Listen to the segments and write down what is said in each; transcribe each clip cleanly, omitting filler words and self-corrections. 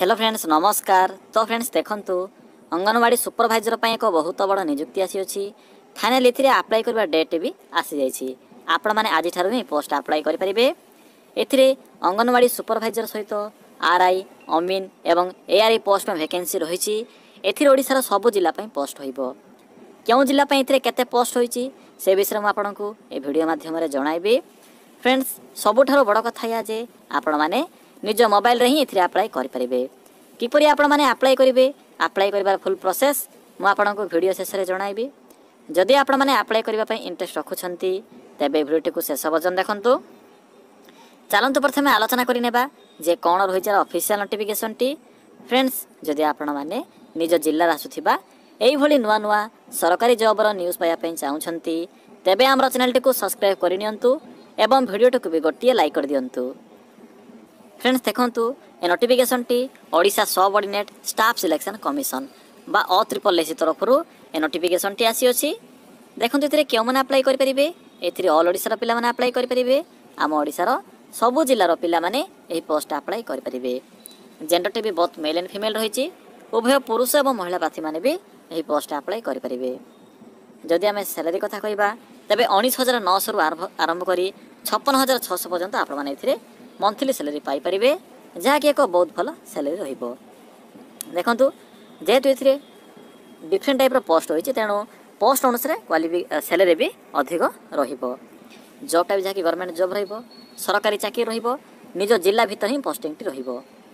Hello friends नमस्कार। तो friends देखंतु अंगनवाड़ी सुपरवाइजर ପାଇଁ ଏକ ବହୁତ ବଡ଼ ନିଯୁକ୍ତି ଆସିଅଛି। ଫାଇନାଲି ଏଥିରେ ଆପ୍ଲାଏ କରିବା ଡେଟ୍ ବି ଆସିଯାଇଛି। ଆପଣମାନେ ଆଜିଠାରୁ ହିଁ ପୋଷ୍ଟ ଆପ୍ଲାଏ କରିପାରିବେ। ଏଥିରେ ଅଙ୍ଗନୱାଡ଼ି ସୁପରଭାଇଜର ସହିତ ଆର୍ଆଇ ଅମିନ୍ ଏବଂ ଏଆର୍ଆଇ ପୋଷ୍ଟ ପାଇଁ ଭ୍ୟାକେନ୍ସି ରହିଛି। ଏଥିରେ ଓଡ଼ିଶାର ସବୁ ଜିଲ୍ଲା ପାଇଁ ପୋଷ୍ଟ ହୋଇବ। କେଉଁ ଜିଲ୍ଲା ପାଇଁ ଏଥିରେ କେତେ ପୋଷ୍ଟ ହୋଇଛି ସେ ବିଷୟରେ ମୁଁ ଆପଣଙ୍କୁ ଏ ଭିଡ଼ିଓ ମାଧ୍ୟମରେ ଜଣାଇବି। फ्रेंड्स सबुठार बड़ कथा या जे आपण मैंने निज मोबाइल रे ही एथिरे अप्लाई करेंगे। किपरि आपण मैंने अप्लाई करेंगे अप्लाई कर फुल प्रोसेस मुझे आपन को वीडियो शेष में जनइबी। जदि आपण मैंने अप्लाई करने इंटरेस्ट रखुंट तेज वीडियो को शेष पर्यटन देखूँ। चलतु प्रथम आलोचना करनेबा जे कौन रही ऑफिशियल नोटिफिकेशन टी। फ्रेंड्स जदि आपण मैंने निज जिल्लार आसुथिबा एइभली नुआ नुआ सरकारी जॉबर न्यूज़ पाइबा चाहूँगी तेबे आमर चैनल टी को सब्सक्राइब करनियंतु एवं वीडियो टी भी गोटे लाइक कर दिंतु। फ्रेंड्स देखंतु ए नोटिफिकेशन टी Odisha subordinate staff selection commission बा OSSC तरफ ए नोटिफिकेशन टी आसी अछि। देखंतु एथिरे केउ माने अप्लाई करि परिबे। एथिरे ऑल ओडिसा रो पिला माने अप्लाई करि परिबे। आम ओडिसा रो सबु जिल्ला रो पिला माने एही पोस्ट अप्लाई करि परिबे। जेंडर टी भी बहुत मेल एंड फीमेल रहिछि। उभय पुरुष एवं महिला प्रार्थी माने भी एही पोस्ट अप्लाई करि परिबे। जदि आम सैलरी कथा कहबा तेबे 19,900 रु आरंभ करी 56,600 पर्यंत आपण माने एथिरे मंथली सैलरी पाई परिबे, जहा कि एक बहुत भल सैलरी रहिबो। देखंतु जेहेतु एथिरे डिफरेंट टाइप रो पोस्ट होइछि तेणु पोस्ट अनुसार सैलरी भी अधिक रहिबो। जॉब टाइप जहा कि गवर्नमेंट जॉब रहिबो, सरकारी चाकरी रहिबो, निज जिल्ला भीतर ही पोस्टिंग टी रहिबो।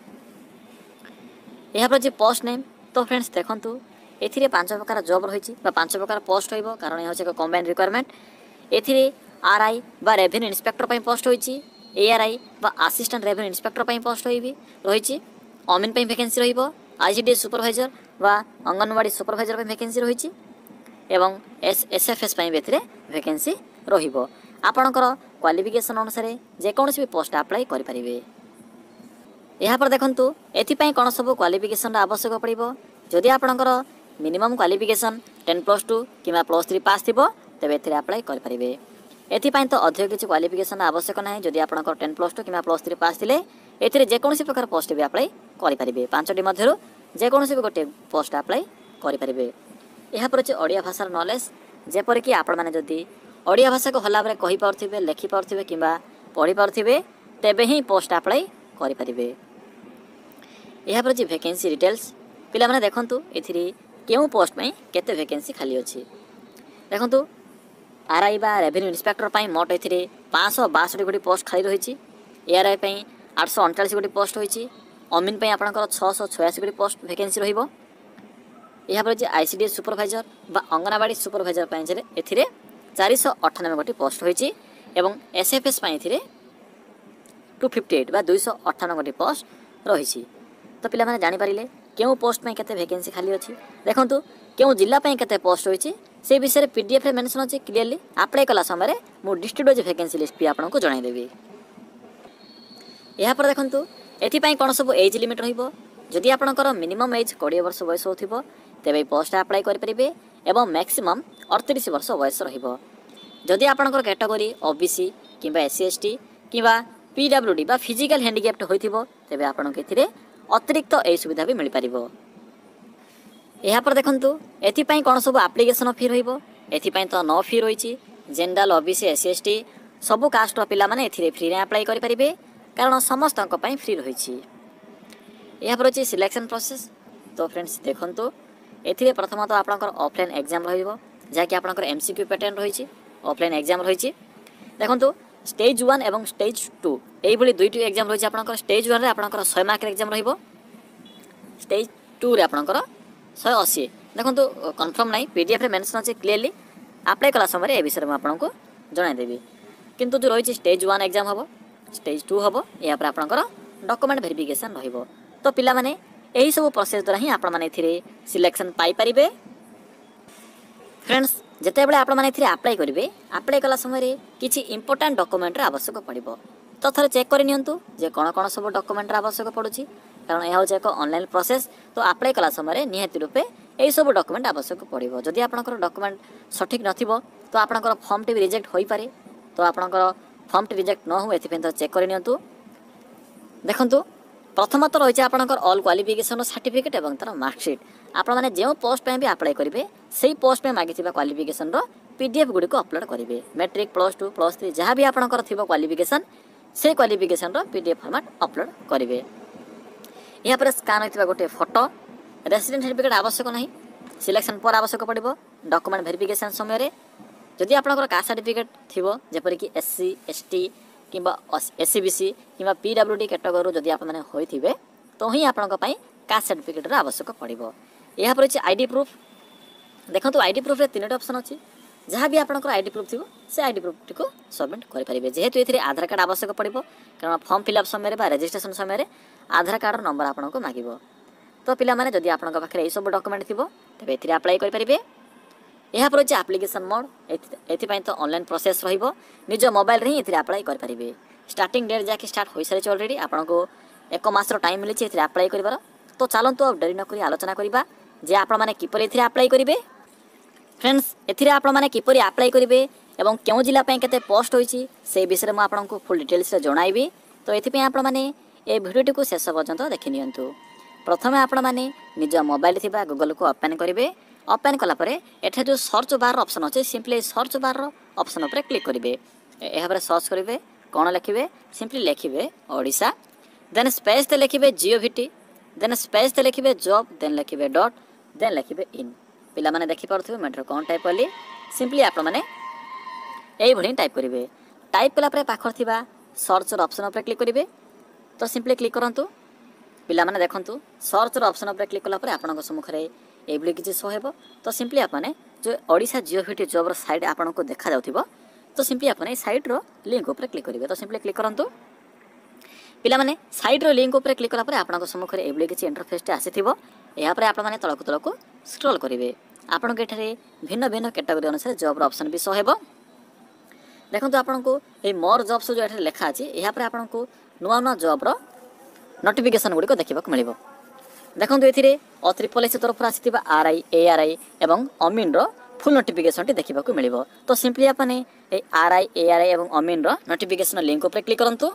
यहाँ पर जे पोस्ट नेम तो फ्रेंड्स देखंतु एथिरे 5 प्रकार जॉब रही 5 प्रकार पोस्ट हो कारण यह एक कंबाइंड रिक्वायरमेंट। एथिरे आरआई बा रेवेन्यू इंस्पेक्टर पर पोस्ट होइछि, एआरआई बा असिस्टेंट रेवेन्यू इंस्पेक्टर पर पोस्ट रही, अमिन पर वैकेंसी रहिबो, आईसीडीएस सुपरवाइजर बा अंगनवाड़ी सुपरवाइजर पर वैकेंसी रही एवं एसएफएस पर एथिरे वैकेंसी रहिबो। आपणकर क्वालिफिकेशन अनुसार जेकोसी भी पोस्ट अप्लाई करि परिबे। यहाँ पर देखंतु एथिपाई कौन सब क्वालिफिकेशन आवश्यक पड़िबो। जदि आपणकर मिनिमम क्वालिफिकेशन 10+2 कि +3 पास थी तेरे एथिरे अप्लाई करेंगे। एथिपाई तो अधिक किसी क्वालिफिकेशन आवश्यक ना। जदि आपणकर 10+2 कि +3 पास थिले एथिरे जेकोसी प्रकार पोस्ट भी अप्लाई करेंगे। 5टी मध्यरु जेकोसी भी गोटे पोस्ट अप्लाई करेंगे। यहाँ पर अच्छे ओडिया भाषार नॉलेज जेपरिक आपण मैंने जदि ओडिया भाषा को भल भाव कहि पारुथिबे, लिखि पारुथिबे कि पढ़ी पारुथिबे तेबे ही पोस्ट अप्लाई करेंगे। यहाँ पर अच्छे वैकेंसी डिटेल्स पिला माने देखंतु एथिरे केउ पोस्ट में केते वैकेंसी खाली अछि। देखंतु आरआई बा रेवेन्यू इंस्पेक्टर पई मोट एथिरे 562 गोटी पोस्ट खाली रहिछि। एआरआई पई 839 गोटी पोस्ट होइछि। अमिन पई आपनकर 686 गोटी पोस्ट वैकेंसी रहिबो। यहाँ पर जे आईसीडीएस सुपरवाइजर बा अंगनवाड़ी सुपरवाइजर पई जे एथिरे 498 गोटी पोस्ट होइछि एवं एसएफएस पई एथिरे 258 बा 258 गोटी पोस्ट रहिछि। तो पिला माने जानि पारिले केउ पोस्ट में केते वैकेंसी खाली अछि। देखंतु केउ जिल्ला पई केते पोस्ट होइछि से विषय पीडीएफ रे मेंशन अछि क्लियरली। अप्लाई कला समय मु डिस्ट्रिक्ट वाइज वैकेंसी लिस्ट भी आपन को जणाई देबी। यहाँ पर देखंतु एथि पई कोन सब एज लिमिट रहिबो। जदि आपनकर मिनिमम एज 20 वर्ष बयस होथिबो तेबे पोस्ट अप्लाई करि परिबे एवं मैक्सिमम 38 वर्ष बयस रहिबो। जदि आपनकर कैटेगरी ओबीसी किबा एससी एसटी किबा पीडब्ल्यूडी बा फिजिकल हैंडिकैप्ड होइथिबो तेबे आपन के एथिरे अतिरिक्त ए सुविधा भी मिल पारिबो। यहाँ पर देखंतु एथिपाई कौन सब एप्लिकेशन फी रहिबो। एथिपाई तो नो फी रही। जनरल ओबीसी एससी एसटी सबु कास्ट पिला माने एथिरे फ्री रे अप्लाई करि परिबे कारण समस्त पई फ्री रही। यहाँ पर अछि सिलेक्शन प्रोसेस। तो फ्रेंड्स देखंतु एथिरे प्रथम तो आपनकर ऑफलाइन एग्जाम रहिबो जा कि आपनकर एमसीक्यू पैटर्न रही। ऑफलाइन एग्जाम रही। देखंतु स्टेज 1 एवं स्टेज 2 एई भली दुईटी एग्जाम रही। आपनकर स्टेज 1 रे आपनकर 100 मार्क एग्जाम रहिबो। स्टेज 2 रे आपनकर 180। देखंतु कंफर्म नाही पीडीएफ रे मेंशन अछि क्लियरली। अप्लाई कला समय ए विषय में आपन को जणाई देबी। किंतु जो रही स्टेज 1 एग्जाम हबो, स्टेज 2 हबो, या पर आपनकर डॉक्यूमेंट वेरिफिकेशन रहिबो। तो पिला माने एही सब प्रोसेस द्वारा ही आपन माने एथिरे सिलेक्शन पाई परिबे। फ्रेंड्स जेते बेले आपण माने एथिरे अप्लाई करिवे अप्लाई कला समय किछि इंपोर्टेंट डॉक्यूमेंट रा आवश्यक पड़िबो। तो थरे चेक करि नियंतु जे कोन कोन सब डॉक्यूमेंट रा आवश्यक पड़ुछि कारण यह होचे एक ऑनलाइन प्रोसेस। तो अप्लाई कला समय निहाती रूपे एही सब डॉक्यूमेंट आवश्यक पड़िबो। जदि आपनकर डॉक्यूमेंट सठिक नथिबो तो आपनकर फॉर्म टी भी रिजेक्ट होई पारे। तो आपनकर फॉर्म टी रिजेक्ट न हो एथि पे तो चेक करि नियंतु। देखंतु प्रथमतः रही है आपंकर ऑल क्वालिफिकेशन सर्टिफिकेट और तार मार्कशीट आपने जो पोस्ट भी अप्लाई करेंगे से पोस्ट में मागी क्वालिफिकेशन पीडीएफ गुड़िक अपलोड करेंगे मैट्रिक +2 +3 जहाँ भी आपंकर क्वालिफिकेशन से क्वालिफिकेशन पीडीएफ फॉर्मेट अपलोड करेंगे। यहाँ पर स्कान होता गोटे फोटो रेसिडेंट सर्टिफिकेट आवश्यक नहीं सिलेक्शन पर आवश्यक पड़ो डॉक्यूमेंट वेरिफिकेशन समय जदि आपंकर कास्ट सर्टिफिकेट थी जेपरिक SC ST कि SC BC कि PWD कैटेगरी जदि आपने होइथिबे तो ही आपंक कास्ट सर्टिफिकेट आवश्यक पड़ो। यहाँ पर आईडी प्रूफ देखो आईडी प्रूफ रे 3टा ऑप्शन अच्छी जहाँ भी आपंकर आईडी प्रूफ थी से आईडी प्रूफ टी सबमिट करेंगे जेहेतु ये आधार कार्ड आवश्यक पड़ो कारण फॉर्म फिलअप समय रजिस्ट्रेशन समय आधार कार्ड नंबर आपको मांग तो पिला माने जदि आपन पाखे यही सब डॉक्यूमेंट थिबो तबे एथिरे अप्लाई करि परिबे। यहाँ पर होची एप्लिकेशन मोड एथि तो ऑनलाइन प्रोसेस रहिबो निज मोबाइल रे ही एथिरे अप्लाई करि परिबे। स्टार्टिंग डेट जाके स्टार्ट होई सारी ऑलरेडी आपनको 1 मासर टाइम मिली एथिरे अप्लाई करिबार तो चलंतु अब डेरी न करी आलोचना करिबा जे आपण माने किपरि एथिरे अप्लाई करिबे। फ्रेंड्स एथिरे आपण माने किपरि अप्लाई करिबे एवं केउ जिला पय केते पोस्ट होईची से विषय में आपनको फुल डिटेल्स रे जणाइबी तो एथि पय आपण माने ए वीडियो टिको शेष पर्यंत देखि नियंतु। प्रथमे आपण माने निज मोबाइल थिबा गूगल को ओपन करेंगे ओपन कला एठे जो सर्च बार ऑप्शन अच्छे सिंपली सर्च बार ऑप्शन पर क्लिक करेंगे यहाँ सर्च करेंगे कौन लिखे सिंपली लिखे ओडिशा देन स्पेस ते लिखे GOVT देन स्पेस ते लिखे जॉब देन लिखे डॉट देन लिखे इन पिला माने देखि पारथि मेट्रो कौन टाइप कली सिंपली आपण माने एई भणी टाइप करेंगे टाइप कला पाखर थिबा सर्च ऑप्शन पर क्लिक करेंगे तो सिंपली क्लिक करंतु पिला माने देखंतु सर्च ऑप्शन पर क्लिक कला आपन सम्मुखें ये किसी शो हो तो सिंपली आपने जो ओडिशा GOVT जॉब साइड आपको देखा जाउथिबो तो सिंपली आपने साइड रो लिंक ऊपर क्लिक करेंगे तो सिंपली क्लिक करंतु पिला माने साइड रो लिंक ऊपर क्लिक कला आपन सम्मुखें ये किसी इंटरफेस आसीथिबो यहाँ पर आपने तलकू स्क्रॉल करेंगे आपन के भिन्न भिन्न कैटेगरी अनुसार जॉब ऑप्शन भी शो हो देखो आपको ये मोर जॉब्स जो लिखा अच्छी यहाँ पर आपको नुआ नुआ जॉब रो नोटिफिकेशन गुड़िक देखा मिल देखो ये AAA तरफ आसी RI ARI एवं अमीन रो फुल नोटिफिकेशन टी देखा मिल तो सिंपली आपने RI ARI एवं अमीन रो नोटिफिकेशन लिंक ऊपर क्लिक करंतु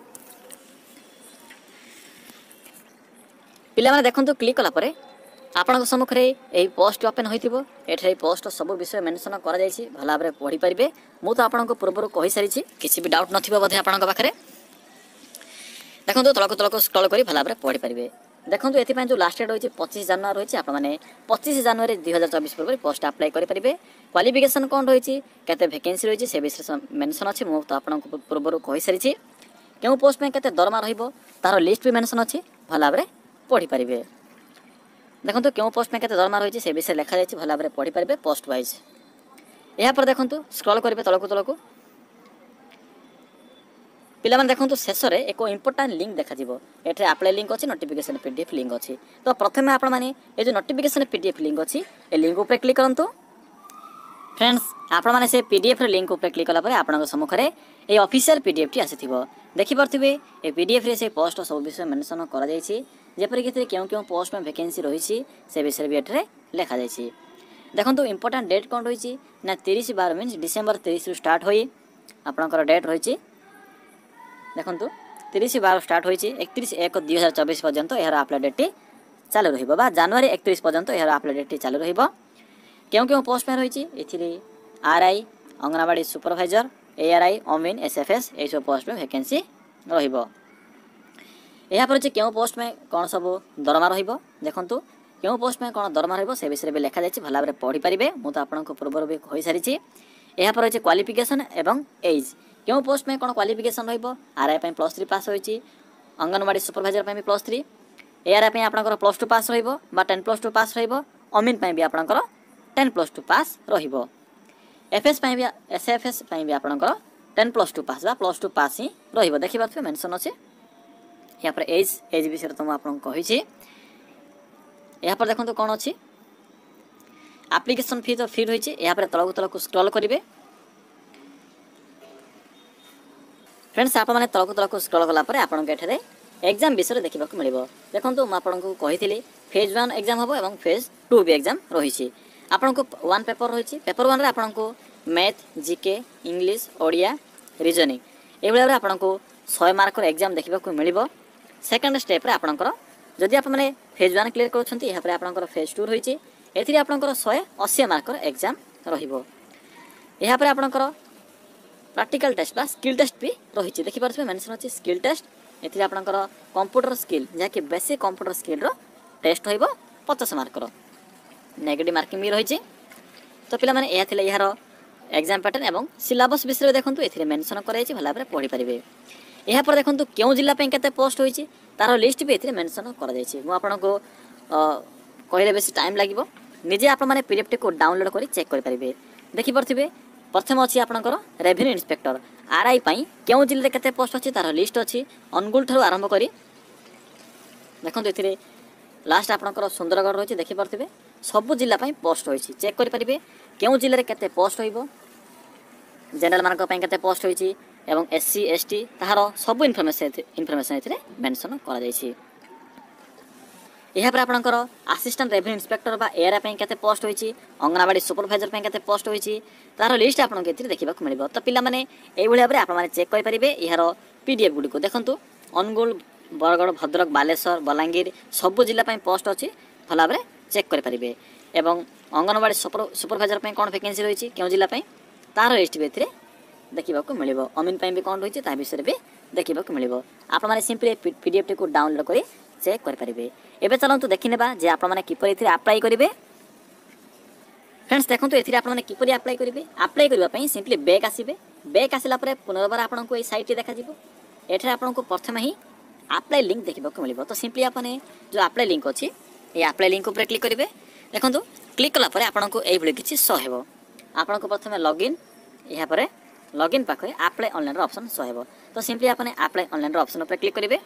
पिला माने देखंतु क्लिक कला परे आपन सम्मुखें यही पोस्ट ओपन होइथिबो एठे पोस्ट सब विषय मेंशन करा जायछि भला भाबरे पढ़ी परिबे मु तो आपन को पूर्व कहि सारिछि किछि भी डाउट नथिबो बोधे आपन पाखरे देखंतु तलको स्क्रॉल करी भला भाबरे पढ़ी परिबे देखंतु एथि जो लास्ट डेट होइछि 25 जनवरी होइछि आपण माने 25 जनवरी 2024 पूर्व पोस्ट अप्लाई करि परिबे क्वालिफिकेशन कोन होइछि केते वैकेंसी होइछि से विषय मेंशन अछि मु तो आपन को पूर्व कहि सारिछि केउ पोस्ट में केते दरमा रहिबो तार लिस्ट भी मेंशन अछि भला भाबरे पढ़ी परिबे देखंतु केउ पोस्ट में केते दरमा रहिछि से विषय लिखा जायछि भला भाबरे पढ़ी परिबे पोस्ट वाइज यहाँ पर देखंतु स्क्रॉल करिबे तलको पिला माने देखंतु शेष रे एक इंपोर्टेंट लिंक देखा जिवो एठे अप्लाई लिंक अछि नोटिफिकेशन PDF लिंक अछि तो प्रथमे आपण माने ए जो नोटिफिकेशन PDF लिंक अछि ए लिंक ऊपर क्लिक करंतु फ्रेंड्स आपण माने से PDF रे लिंक ऊपर क्लिक कला परे आपन सम्मुखें ए ऑफिशियल PDF टी आसीथिबो देखि परथिबे ए PDF रे से पोस्ट सब विषय मेंशन करा जायछि जेपरि कि केउ पोस्ट में वैकेंसी रहिछि से विषय भी एठरे लिखा जायछि देखंतु इंपोर्टेंट डेट कोन रहिछि ना 30/12 मींस डिसेंबर 30 रु स्टार्ट होई आपनकर डेट रहिछि देखंतु 30/12 स्टार्ट होइछि 31/1/2024 पर्यंत एहर अप्लाई डेट चालू रहिबो बा जनवरी 31 पर्यंत एहर अप्लाई डेट चालू रहिबो केउ पोस्ट में रहिछि एथिरे RI अंगनवाड़ी सुपरवाइजर ARI अमीन SFS ए सब पोस्ट में वैकेंसी रहिबो यहाँ पर केउ पोस्ट में कौन सब दरमा रहिबो देखंतु केउ पोस्ट में कौन दरमा रहिबो से विषय भी लिखा जायछि भला भाबरे पढ़ी परिबे मु तो आपन को पूर्व भी कहि सारिछि यहाँ पर अछि क्वालिफिकेशन एवं एज केउ पोस्ट में कौन क्वालिफिकेशन रहिबो RI पय +3 पास होइछि अंगनवाड़ी सुपरवाइजर पय भी +3 ARI पय आपनकर +2 पास रहिबो बा 10+2 पास रहिबो अमीन पय भी आपनकर 10+2 पास रहिबो FS पय भी SFS पय भी आपनकर 10+2 पास बा +2 पास ही रहिबो देखि बात मेंशन अछि यहाँ पर एज विषय तो आपन कहि छी यहाँ पर देखंतु कोन अछि एप्लिकेशन फी तो फ्री होइछि यहाँ पर तलको स्क्रॉल करिवे फ्रेंड्स आप मैंने तलको स्क्रॉल कला परे आपन के एठरे एग्जाम विषय देखा मिल देखो मुझे आपको कही फेज 1 एग्जाम हम और फेज 2 भी एग्जाम रही आपन को 1 पेपर रही पेपर 1 रे आपन को math GK English Odia reasoning ये भाव में आपन को 100 मार्क एग्जाम देखा मिल सेकेंड स्टेप रे आपनकर जदि आप माने फेज 1 क्लियर करछंती यहाँ पर आपनकर फेज 2 रहिछि एथिरे आपनकर 180 मार्कर एग्जाम रहिबो। यहाँ पर आपनकर प्रैक्टिकल टेस्ट बा स्किल टेस्ट भी रहिछि देखि पारछे मेंशन अछि स्किल टेस्ट एथिरे आपनकर कंप्यूटर स्किल जे कि बेसिक कंप्यूटर स्किल रो टेस्ट होइबो 50 मार्कर नेगेटिव मार्किंग भी रहिछि। तो पिला माने एहा थिले यार एग्जाम पैटर्न एवं सिलेबस विषय देखंतु एथिरे मेंशन कराइछि भला भाबरे पढि परिबे। यहाँ पर देखंतु केउ जिल्ला पे केते पोस्ट होइछि तार लिस्ट भी एथिरे मेंशन करा जाइछि। मु आपनको कहले बेसी टाइम लागिबो निजे आप माने पीडीएफ को डाउनलोड करी चेक करि परिबे। देखि परथिबे प्रथम अछि आपनकर रेवेन्यू इंस्पेक्टर आरआई पई केउ जिल्ला रे केते पोस्ट अछि तार लिस्ट अछि अनुगुल थारु आरंभ करी देखंतु एथिरे लास्ट आपनकर सुंदरगढ़ रहिछि देखि परथिबे सब जिल्ला पई पोस्ट होइछि चेक करि परिबे केउ जिल्ला रे केते पोस्ट होइबो जनरल मानक पई केते पोस्ट होइछि एवं एससी एसटी ताहार सब इनफॉरमेशन एथिरे मेंशन करा जाइछि। यहाँ पर आपनकर असिस्टेंट रेवेन्यू इंस्पेक्टर बा एआरए पई केते पोस्ट होइछि अंगनवाड़ी सुपरवाइजर पई केते पोस्ट होइछि तार लिस्ट आपन के एथिरे देखिबा मिलिबो। तो पिला माने एई भलिया भाबरे आपन माने चेक करि परिबे यार पीडीएफ गुडी को देखंतु अनुगुल बरगड़ भद्रक बालेश्वर बलांगीर सब जिल्ला पई पोस्ट अछि भला भाबरे चेक करि परिबे एवं अंगनवाड़ी सुपरवाइजर पई कोन वैकेंसी रहिछि केउ जिल्ला पई तार लिस्ट भी एथिरे देखिबा मिलिबो। अमीन पई भी कोन रहिछि ता विषय भी देखिबा मिलिबो। आपन माने सिंपली पीडीएफ को डाउनलोड करी चेक करि परिबे। एबे चलंतु देखिनेबा जे आपन माने किपरि एथिरे अप्लाई करिवे। फ्रेंड्स देखंतु एथिरे आपन माने किपरि अप्लाई करिवे। अप्लाई करिवा पई सिंपली बैक आसीबे बैक आसिला परे पुनर्बार आपन को ए साइट देखा जिवो एठरे आपन को प्रथम ही अप्लाई लिंक देखिबा मिलिबो। तो सिंपली आपने जो अप्लाई लिंक अछि ए अप्लाई लिंक ऊपर क्लिक करिवे। देखंतु क्लिक कला परे आपन को एई भली किछि शो हेबो आपन को प्रथम लॉगिन यहाँ पर लॉगिन पाखे अप्लाई ऑनलाइन रो ऑप्शन शो हेबो। तो सिंपली आपने अप्लाई ऑनलाइन रो ऑप्शन ऊपर क्लिक करिवे।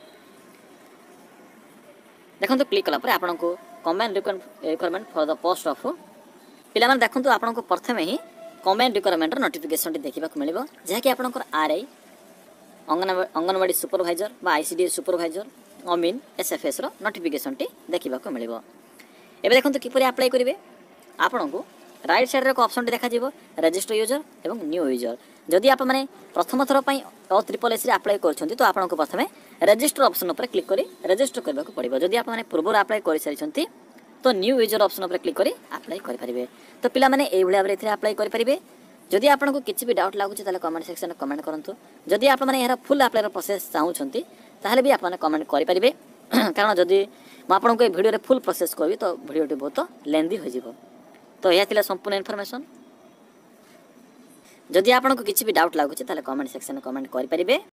देखंतु क्लिक कला परे आपन को comment requirement for the post of पिला माने देखंतु आपन को प्रथम ही कमेंट रिक्वायरमेंट रो नोटिफिकेशन देखिबा मिलिबो जे कि आपन को आरआई अंगनवाड़ी सुपरवाइजर बा आईसीडी सुपरवाइजर अमीन एसएफएस रो नोटिफिकेशन देखिबा मिलिबो। एबे देखंतु किपरि अप्लाई करिवे आपन को राइट साइड रे को ऑप्शन देखा जिवो रजिस्टर यूजर एवं न्यू यूजर। जदि आप माने प्रथम थर पई OSSS रे अप्लाई करछंती तो आपन को प्रथमे रजिस्टर ऑप्शन ऊपर क्लिक करी रजिस्टर करबा को पड़िबो। जदि आप माने पूर्व अप्लाई करि सारिछंती तो न्यू यूजर ऑप्शन ऊपर क्लिक करी अप्लाई करि परिबे। तो पिला माने एई भलिया एथिरे अप्लाई करि परिबे। जदि आपन को किछि भी डाउट लागुछि ताले कमेंट सेक्शन में कमेंट करंतु। जदि आप माने एहरा फुल अप्लाई रो प्रोसेस चाहुछंती ताले भी आप माने कमेंट करि परिबे कारण जदि म आपन को ए वीडियो रे फुल प्रोसेस करबी तो वीडियो बहुत लेंथी हो जिवो। तो यह थिला संपूर्ण इनफॉरमेशन। जदि आपन को किछि भी डाउट लागुछि ताले कमेंट सेक्शन में कमेंट करि परिबे।